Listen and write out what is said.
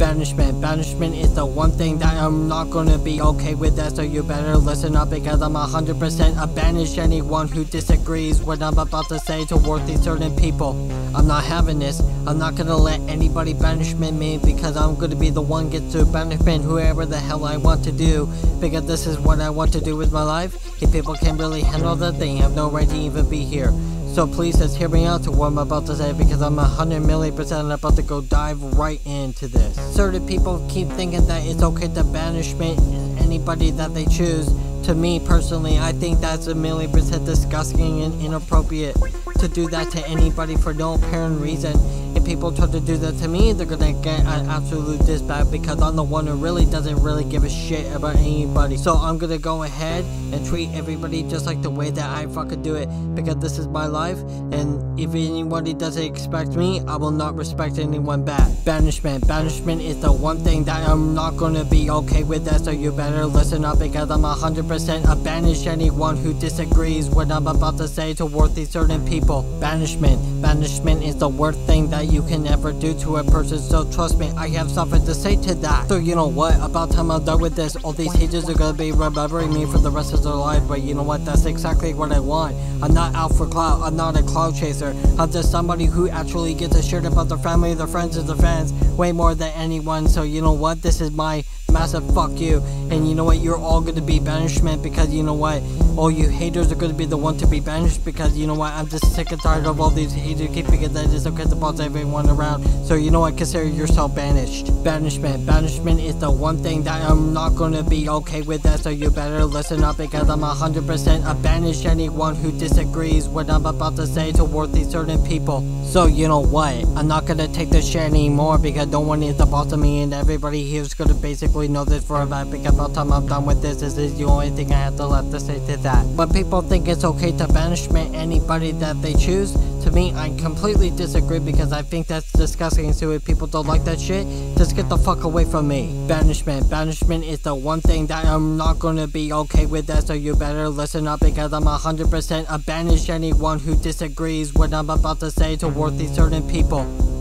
Banishment. Banishment is the one thing that I'm not gonna be okay with that, so you better listen up because I'm 100% a banish anyone who disagrees what I'm about to say towards these certain people. I'm not having this. I'm not gonna let anybody banishment me because I'm gonna be the one get to banishment whoever the hell I want to do, because this is what I want to do with my life. If people can't really handle that, they have no right to even be here. So please just hear me out to what I'm about to say, because I'm 100,000,000% about to go dive right into this. Certain people keep thinking that it's okay to banishment anybody that they choose. To me personally, I think that's 1,000,000% disgusting and inappropriate to do that to anybody for no apparent reason. If people try to do that to me, they're gonna get an absolute disband because I'm the one who really doesn't really give a shit about anybody. So I'm gonna go ahead and treat everybody just like the way that I fucking do it, because this is my life, and if anybody doesn't expect me, I will not respect anyone back. Banishment. Banishment is the one thing that I'm not gonna be okay with that, so you better listen up because I'm 100% a banish anyone who disagrees what I'm about to say towards these certain people. Banishment. Banishment is the worst thing that you can ever do to a person, so trust me, I have something to say to that. So you know what, about time I'm done with this, all these haters are gonna be remembering me for the rest of their life, but you know what, that's exactly what I want. I'm not out for clout, I'm not a clout chaser, I'm just somebody who actually gets a shit about their family, their friends, and their fans way more than anyone. So you know what, this is my massive fuck you, and you know what, you're all gonna be banishment, because you know what, all you haters are gonna be the one to be banished, because you know what, I'm just sick and tired of all these haters keeping it that it's okay to boss everyone around. So you know what, consider yourself banished. Banishment. Banishment is the one thing that I'm not gonna be okay with that, so you better listen up because I'm 100% a banish anyone who disagrees what I'm about to say towards these certain people. So you know what, I'm not gonna take this shit anymore because no one is the boss of me, and everybody here is gonna basically know this for a fact, because by the time I'm done with this is the only thing I have to left to say to that. But people think it's okay to banishment anybody that they choose. To me, I completely disagree because I think that's disgusting. So if people don't like that shit, just get the fuck away from me. Banishment. Banishment is the one thing that I'm not gonna be okay with that, so you better listen up because I'm 100% a banish anyone who disagrees what I'm about to say towards these certain people.